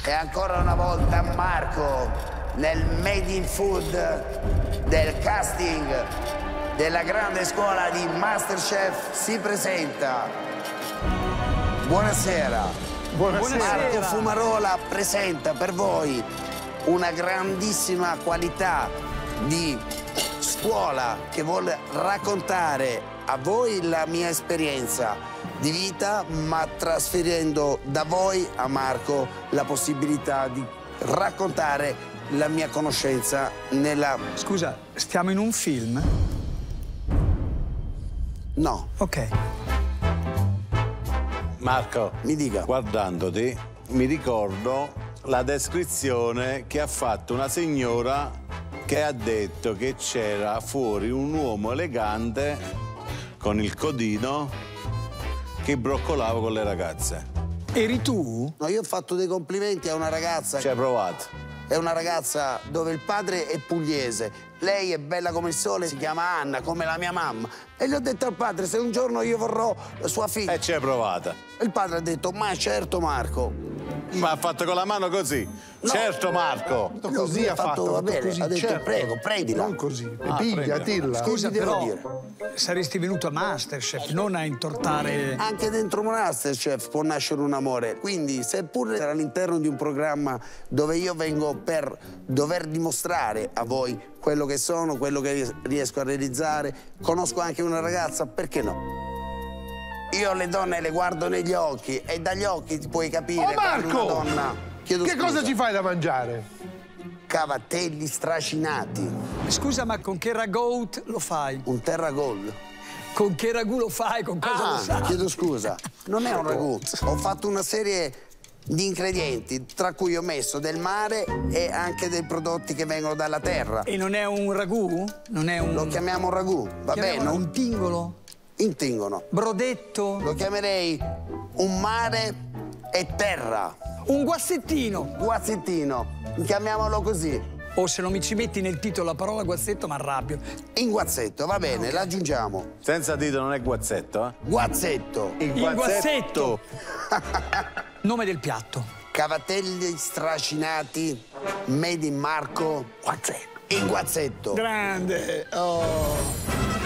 E ancora una volta Marco nel Made in Food del casting della grande scuola di Masterchef si presenta. Buonasera. Buonasera. Marco Fumarola presenta per voi una grandissima qualità di scuola che vuole raccontare a voi la mia esperienza di vita, ma trasferendo da voi a Marco la possibilità di raccontare la mia conoscenza nella... Scusa, stiamo in un film? No. Ok. Marco, Mi dica. guardandoti, mi ricordo la descrizione che ha fatto una signora che ha detto che c'era fuori un uomo elegante con il codino che broccolava con le ragazze. Eri tu? No, io ho fatto dei complimenti a una ragazza. Ci hai provato? È una ragazza dove il padre è pugliese, lei è bella come il sole, si chiama Anna, come la mia mamma. E gli ho detto al padre, se un giorno io vorrò sua figlia. E ci hai provata. E il padre ha detto, ma certo Marco. Ma ha fatto con la mano così. No. Certo Marco. Così ha fatto, va bene, così, ha detto, certo. prego, prendila. Non così, prendila. tilla. Scusa, ti devo però dire? saresti venuto a Masterchef, non a intortare... Anche dentro Masterchef può nascere un amore. Quindi, seppur all'interno di un programma dove io vengo per dover dimostrare a voi quello che sono, quello che riesco a realizzare, conosco anche una ragazza, perché no? Io le donne le guardo negli occhi e dagli occhi ti puoi capire Oh che Marco! una donna... Chiedo Che scusa. cosa ci fai da mangiare? Cavatelli stracinati, Scusa, ma con che ragout lo fai? un terragold. Con che ragù lo fai? Con cosa lo sai? Chiedo scusa, non è un ragù. Ho fatto una serie di ingredienti, tra cui ho messo del mare e anche dei prodotti che vengono dalla terra. E non è un ragù? Non è un... Lo chiamiamo ragù, va bene? chiamiamolo un tingolo? Intingono. Brodetto? Lo chiamerei un mare e terra. Un guazzettino? Guazzettino, chiamiamolo così. O se non mi ci metti nel titolo la parola guazzetto, mi arrabbio. In guazzetto, va bene, l'aggiungiamo. Senza dito non è guazzetto, eh? Guazzetto, Il guazzetto! Nome del piatto. cavatelli stracinati, made in Marco, Guazzetto. in guazzetto. Grande! Oh.